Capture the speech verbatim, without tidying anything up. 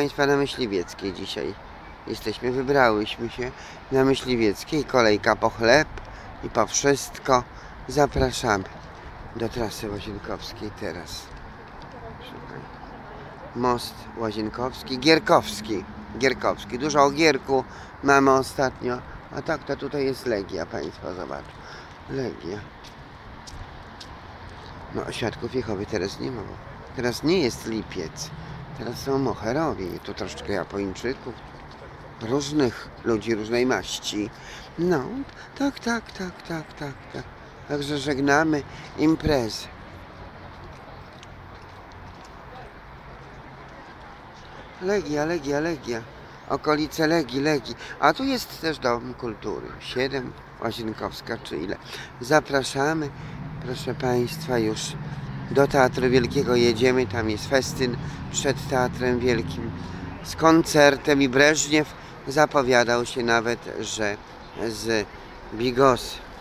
Państwa, na Myśliwieckiej dzisiaj. Jesteśmy, wybrałyśmy się na Myśliwieckiej. Kolejka po chleb i po wszystko. Zapraszamy do trasy Łazienkowskiej teraz. Most Łazienkowski, Gierkowski. Gierkowski. Dużo o Gierku mamy ostatnio. A tak to tutaj jest Legia, Państwo zobaczą. Legia. No, świadków Jehowy teraz nie ma. Teraz nie jest lipiec. Teraz są moherowie. I tu troszeczkę Japończyków. Różnych ludzi, różnej maści. No, tak, tak, tak, tak, tak, tak. Także żegnamy imprezę. Legia, Legia, Legia. Okolice Legii, Legii. A tu jest też Dom Kultury. siedem, Łazienkowska, czy ile. Zapraszamy, proszę Państwa, już do Teatru Wielkiego jedziemy. Tam jest festyn przed Teatrem Wielkim z koncertem i Breżniew zapowiadał się nawet, że z Bigosy.